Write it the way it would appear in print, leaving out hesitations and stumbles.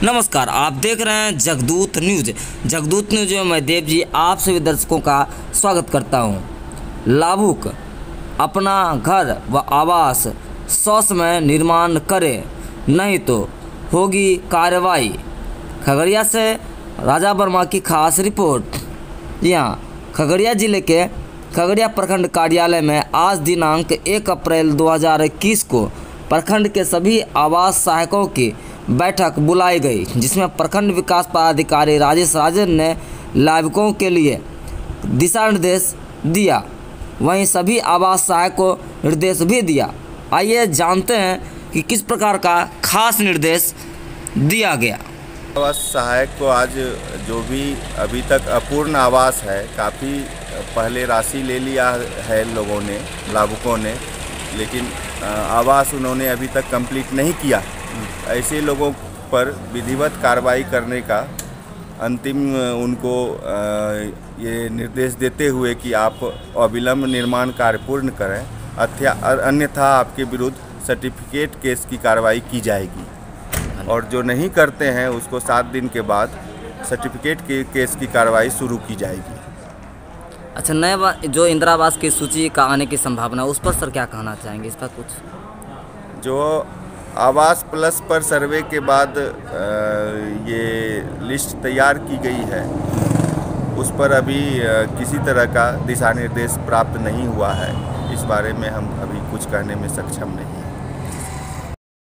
नमस्कार, आप देख रहे हैं जगदूत न्यूज। जगदूत न्यूज में मैं देव जी आप सभी दर्शकों का स्वागत करता हूं। लाभुक अपना घर व आवास 100 में निर्माण करें, नहीं तो होगी कार्रवाई। खगड़िया से राजा वर्मा की खास रिपोर्ट। यहाँ खगड़िया जिले के खगड़िया प्रखंड कार्यालय में आज दिनांक 1 अप्रैल 2021 को प्रखंड के सभी आवास सहायकों की बैठक बुलाई गई, जिसमें प्रखंड विकास पदाधिकारी राजेश राजन ने लाभुकों के लिए दिशा निर्देश दिया, वहीं सभी आवास सहायकों को निर्देश भी दिया। आइए जानते हैं कि किस प्रकार का खास निर्देश दिया गया। आवास सहायक को आज जो भी अभी तक अपूर्ण आवास है, काफ़ी पहले राशि ले लिया है लोगों ने, लाभुकों ने, लेकिन आवास उन्होंने अभी तक कंप्लीट नहीं किया। ऐसे लोगों पर विधिवत कार्रवाई करने का अंतिम उनको ये निर्देश देते हुए कि आप अविलंब निर्माण कार्य पूर्ण करें, अन्यथा आपके विरुद्ध सर्टिफिकेट केस की कार्रवाई की जाएगी और जो नहीं करते हैं उसको 7 दिन के बाद सर्टिफिकेट के केस की कार्रवाई शुरू की जाएगी। अच्छा, नए जो इंदिरा आवास की सूची का आने की संभावना, उस पर सर क्या कहना चाहेंगे? इस पर कुछ जो आवास प्लस पर सर्वे के बाद ये लिस्ट तैयार की गई है, उस पर अभी किसी तरह का दिशा निर्देश प्राप्त नहीं हुआ है। इस बारे में हम अभी कुछ कहने में सक्षम नहीं।